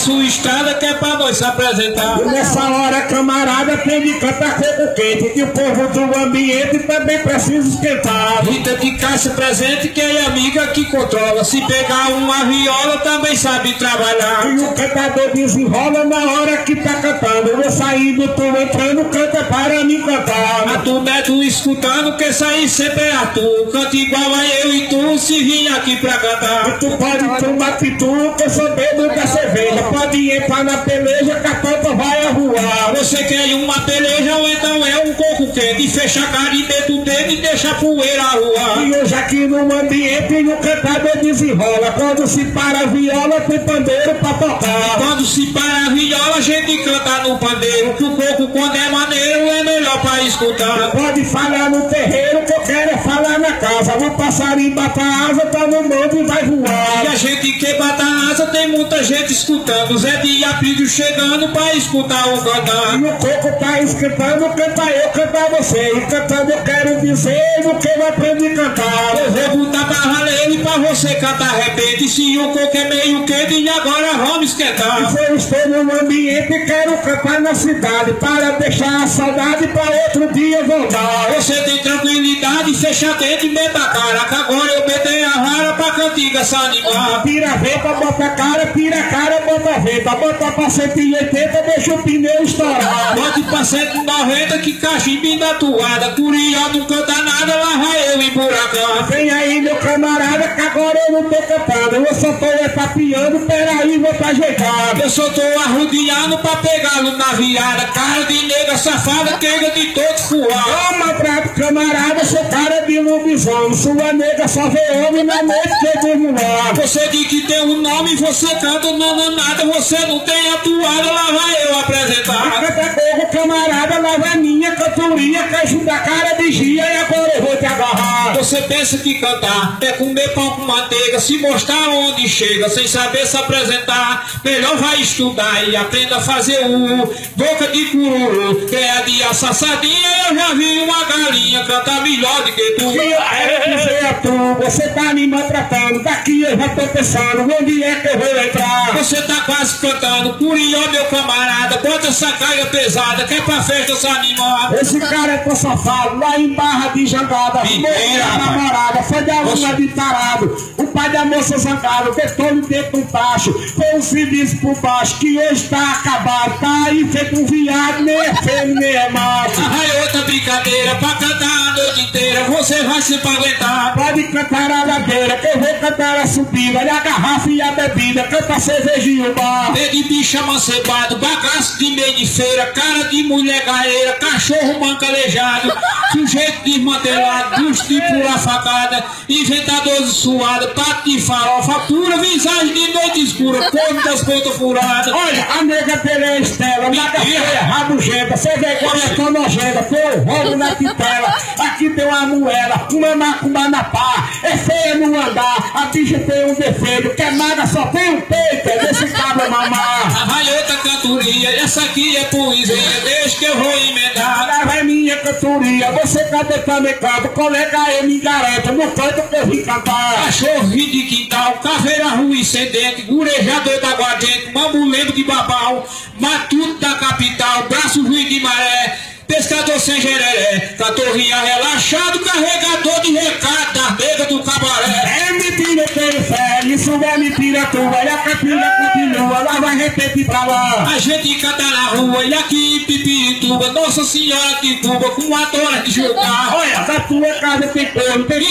Sua estrada que é pra nós se apresentar. E nessa hora, camarada, tem de cantar coco quente, que o povo do ambiente também precisa esquentar. Rita de caixa presente, que é amiga que controla. Se pegar uma viola, também sabe trabalhar. E o cantador desenrola na hora que tá cantando. Eu saindo, tu entrando, canta para me cantar. A tu neto escutando, que sair sempre é a tu. Canta igual a eu e tu, se vir aqui pra cantar. E tu pode tomar pitu, que eu sou dedo da cerveja. Pode entrar na peleja, que a tampa vai arruar. Você quer uma peleja ou então é um coco quente? Fecha a cara e mete o dedo e deixa a poeira arruar. E hoje aqui no ambiente o cantador desenrola. Quando se para a viola tem pandeiro pra tocar. Quando se para a viola a gente canta no pandeiro. Que o coco quando é maneiro é melhor pra escutar. Pode falar no terreiro, que eu quero é falar na casa. O passarinho bata a asa, tá no mundo e vai voar. E a gente que bata a asa tem muita gente escutando. Zé de Apídio chegando pra escutar o cantar. E o coco tá escutando, canta eu, canta você. E cantando eu quero dizer o que eu aprendi a cantar. Eu vou botar barra nele pra você cantar repente. Se o coco é meio quente e agora vamos esquentar. Eu estou no ambiente e quero cantar na cidade, para deixar a saudade pra outro dia voltar. Você tem tranquilidade, fecha dentro e meta a cara. Que agora eu metei a rara pra cantiga se animar. Tira a venta, bota a cara, tira a cara, bota a venta. Bota pra 180, deixa o pneu estourar. Bote pra 190 que cachimbo da toada. Curió não canta nada, lá vai eu emburacar. Vem aí meu camarada, que agora eu não tô cantando. Eu só tô tapeando, peraí, vou pra ajeitar. Eu só tô arrodeando pra pegá-lo na viada. Cara de nega safada, queira de todo fuar. Ô maltrato camarada, sou cara de lobisomem. Sua nega só vê homem na noite que eu devo lá. Você diz que tem um nome, você canta, não nada. Você não tem a toada, lá vai eu apresentar. Canta coco camarada, lá vai minha cantoria. Que ajuda a cara de gia e agora eu vou te agarrar. Você pensa que cantar é comer pão com manteiga, se mostrar onde chega, sem saber se apresentar. Melhor vai estudar e aprenda a fazer boca de cururu, que é a de assassadinha. Eu já vi uma galinha cantar melhor do que tu. Eu quero dizer a tu, você tá me maltratando. Daqui eu já tô pensando, onde é que eu vou entrar? Você tá quase cantando, Curió meu camarada, bota essa carga pesada, que é pra festa se animar. Esse cara é tão safado, lá em Barra de Jangada. Mentira, a namorada, foi de aluna de tarado. O pai da moça zangado, detou-lhe dentro do tacho. Foi um serviço por baixo, que hoje tá acabado. Tá aí feito um viado, nem é fêmea, nem é macho. Ai, outra brincadeira, pra cantar a noite inteira, você vai se aguentar. Pode cantar a ladeira, que eu vou cantar a subida. Olha a garrafa e a bebida, canta cerveja e o bar. Pé de bicho amancebado, bagaço de meio de feira, cara de mulher gaeira, cachorro mancalejado, sujeito desmantelado, dos tipos a facada, inventador de suada, pato de farofa, pura visagem de noite escura, corno das pontas furadas. Olha, a nega dele é Estela, nada feia, rabugenta, sem vergonha, tão nojenta, foi o rolo na titela. Aqui tem uma moela, uma macumba na pá, é feia no andar, a bicha tem um defeito, que é magra, só tem um peito, é desse cabo mamar. A raiota cantoria, essa aqui é poesia, deixa que eu vou emendar. Lá vai minha cantoria, você canta também canta, colega eu me garanto, no canto que eu vim cantar. Cachorro de quintal, caveira ruim sem dente, gurejador da aguardente, mamulento de babau, matuto da capital, braço ruim de maré, pescador sem gereré, cantoria relaxado, carregador de recado das negas do cabaré. É mentira que ele fere, isso é mentira tua, e a capilha continua, lá vai repetir pra lá. A gente canta na rua e aqui em Pipituba, Nossa Senhora de Cuba, com uma dona de julgar. Olha, na tua casa tem corno, tem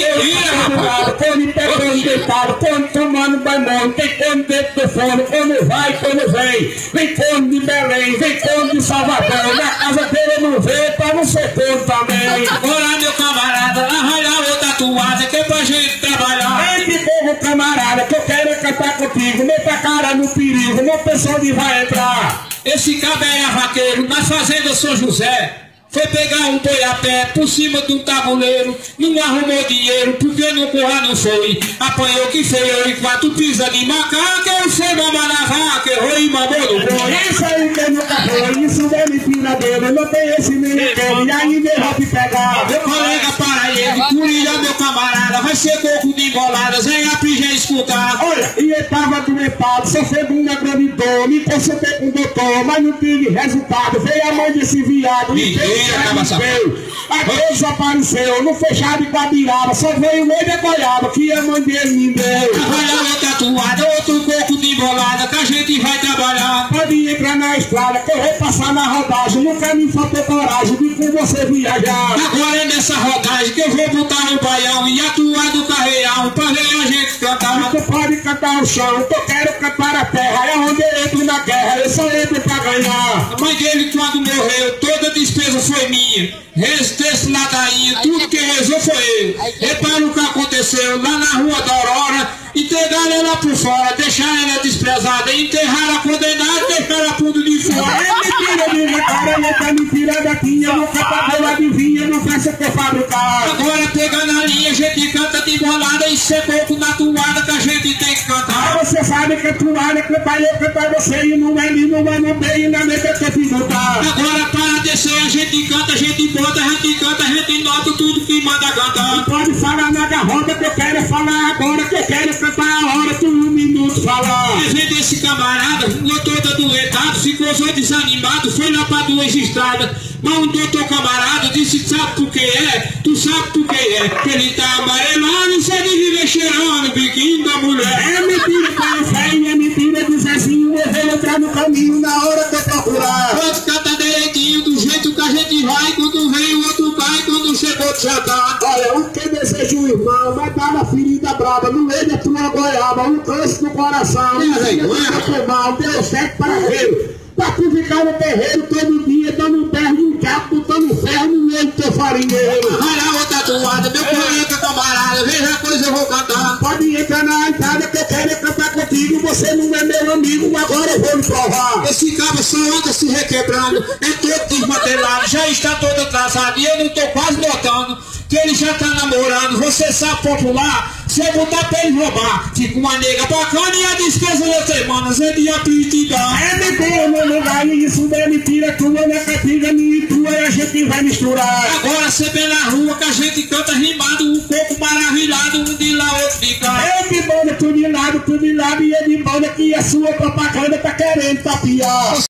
corno pegando deitado, corno tomando banho, tem corno dentro do forno, quando vai, quando vem. Vem corno de Belém, vem corno de Salvador, na casa dele eu não vejo, pra não ser corno também. Olá meu camarada, arranhar outra tatuagem, que é pra gente trabalhar. Vem de povo camarada, que eu quero cantar contigo, meta a cara no perigo, meu pessoal de vai entrar. Esse cabra é vaqueiro, na fazenda São José. Foi pegar um boi a pé por cima de um tabuleiro, não arrumou dinheiro porque no curral não foi. Apanhou que feio e 4 pisas de macaco, eu sei mamar na vaca, eu e mamou no boi. Isso aí que nunca foi, isso é mentira dele. Não tem esse menino dele, e aí deixa de pegar. Meu colega para ele, Curilha, meu camarada, vai ser coco de engoladas, vem a já escutar. Olha, e ele tava doentado, sofrendo uma gravidão, me consultei com o doutor, mas não tive resultado. Veio a mãe desse viado, e a Deus apareceu, no fechado de Guabiraba, só veio meio de goiaba, que a mãe dele me deu. Olha outra tatuada, outro coco de embolada, que a gente vai trabalhar. Pode entrar na estrada, que eu vou passar na rodagem, nunca me faltou coragem de com você viajar. Agora é nessa rodagem que eu vou botar no baião e atuar do carreião, pra ver a gente cantar. Tu pode cantar o chão, eu quero cantar a terra, é onde eu entro na guerra, eu só entro pra ganhar. A mãe dele quando morreu, toda a despesa foi minha. Desse ladainha, tudo que rezou foi ele. Repara o que aconteceu lá na rua da Aurora, entregaram ela por fora, deixaram ela desprezada, enterraram a condenada, deixaram a fundo de fora. É mentira, minha cara, é mentira daqui, eu nunca paguei a adivinha, não faço o que fabricar. Agora pegando a linha, a gente canta de bolada e secou na toada que a gente tem que cantar. Você sabe que a toada cantar eu cantar você e não é lindo, mas não tem na mente que eu fiz cantar. Agora para descer, a gente canta, a gente bota, a gente canta, a gente nota tudo que manda cantar. Não pode falar na garroba que eu quero falar agora, que eu quero cantar a hora que 1 minuto falar. A gente, esse camarada, ficou todo adoentado, ficou só desanimado, foi lá para 2 estradas. Mas um doutor camarada disse, sabe por que é? Tu sabe por que é? Que ele tá amarelado, você vive cheirando o biquinho da mulher. É mentira, cara, feio, é mentira do Zezinho, eu vou entrar no caminho na hora que eu procurar. Pode cantar direitinho, do jeito que a gente vai, quando vem o outro cai, quando chegou de jantar. Olha, o que deseja o irmão, vai dar uma ferida brava, no meio da tua goiaba, um câncer no coração. Mal, deu certo para ele. Pra tu ficar no terreiro todo dia, dando terra de um diabo, botando ferro no meio do teu farinheiro. Olha outra tatuada, meu colega camarada, veja a coisa eu vou cantar. Pode entrar na entrada que eu quero cantar contigo, você não é meu amigo, agora eu vou lhe provar. Esse cabo só anda se requebrando, é todo desmantelado, já está todo atrasado e eu não tô quase notando que ele já tá namorando. Você sabe popular, se eu botar pra ele roubar, fica uma nega bacana e a despesa das semanas é de apetidão. É mentira, meu lugar, isso não é mentira, tua não é capiga, minha e tua, e a gente vai misturar. Agora você vê na rua que a gente canta rimado, um pouco maravilhado, um de lá, outro de cá. Eu de banda, tu de lado, e eu de banda que a sua propaganda tá querendo tapiar.